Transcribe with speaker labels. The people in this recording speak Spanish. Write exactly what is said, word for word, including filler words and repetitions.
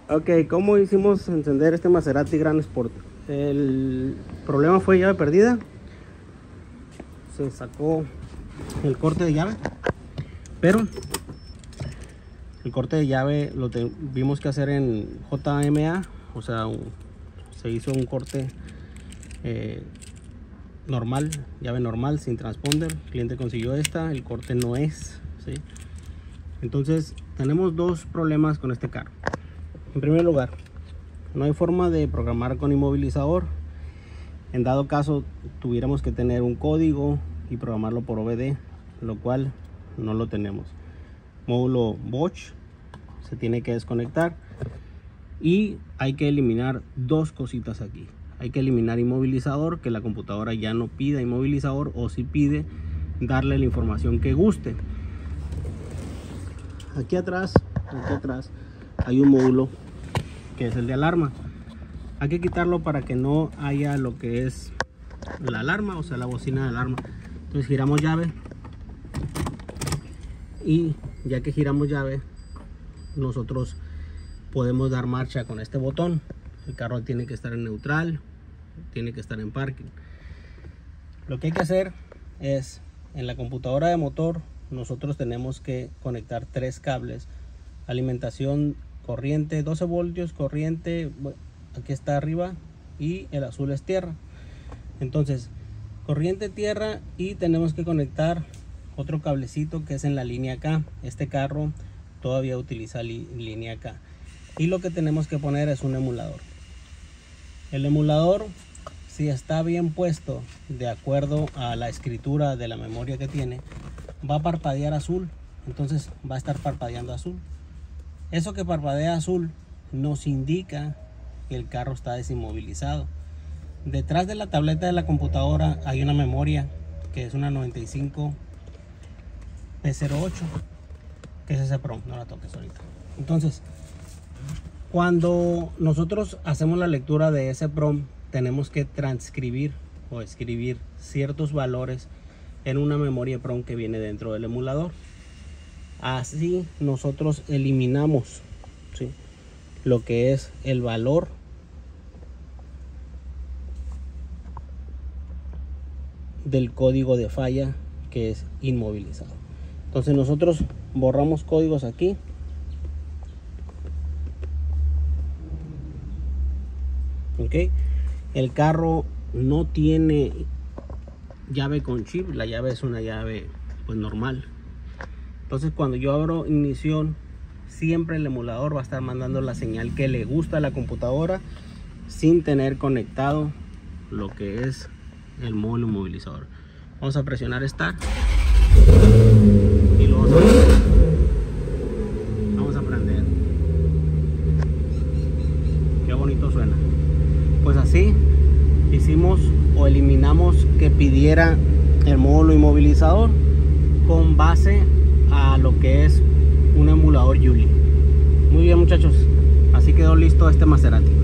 Speaker 1: Ok, ¿cómo hicimos encender este Maserati Gran Sport? El problema fue llave perdida. Se sacó el corte de llave, pero el corte de llave lo tuvimos que hacer en J M A, o sea, un, se hizo un corte eh, normal, llave normal, sin transponder. El cliente consiguió esta, el corte no es, ¿sí? Entonces tenemos dos problemas con este carro. En primer lugar, no hay forma de programar con inmovilizador. En dado caso tuviéramos que tener un código y programarlo por O B D, lo cual no lo tenemos. Módulo Bosch se tiene que desconectar y hay que eliminar dos cositas aquí. Hay que eliminar inmovilizador, que la computadora ya no pida inmovilizador, o si pide, darle la información que guste. Aquí atrás, aquí atrás hay un módulo que es el de alarma. Hay que quitarlo para que no haya lo que es la alarma, o sea, la bocina de alarma. Entonces giramos llave y ya que giramos llave, nosotros podemos dar marcha con este botón. El carro tiene que estar en neutral, tiene que estar en parking. Lo que hay que hacer es, en la computadora de motor, nosotros tenemos que conectar tres cables: alimentación, corriente, doce voltios, corriente, aquí está arriba, y el azul es tierra. Entonces, corriente, tierra, y tenemos que conectar otro cablecito que es en la línea K. Este carro todavía utiliza li línea K, y lo que tenemos que poner es un emulador. El emulador, si está bien puesto de acuerdo a la escritura de la memoria que tiene, va a parpadear azul. Entonces va a estar parpadeando azul. Eso que parpadea azul nos indica que el carro está desinmovilizado. Detrás de la tableta de la computadora hay una memoria que es una noventa y cinco P cero ocho, que es ese PROM, no la toques ahorita. Entonces, cuando nosotros hacemos la lectura de ese PROM, tenemos que transcribir o escribir ciertos valores en una memoria PROM que viene dentro del emulador. Así nosotros eliminamos, ¿sí?, lo que es el valor del código de falla, que es inmovilizado. Entonces nosotros borramos códigos aquí. Ok, el carro no tiene llave con chip, la llave es una llave pues normal. Entonces cuando yo abro ignición, siempre el emulador va a estar mandando la señal que le gusta a la computadora, sin tener conectado lo que es el módulo inmovilizador. Vamos a presionar Start y lo vamos a prender. Vamos a prender. Qué bonito suena. Pues así hicimos o eliminamos que pidiera el módulo inmovilizador con base a lo que es un emulador Yuli. Muy bien, muchachos, así quedó listo este Maserati.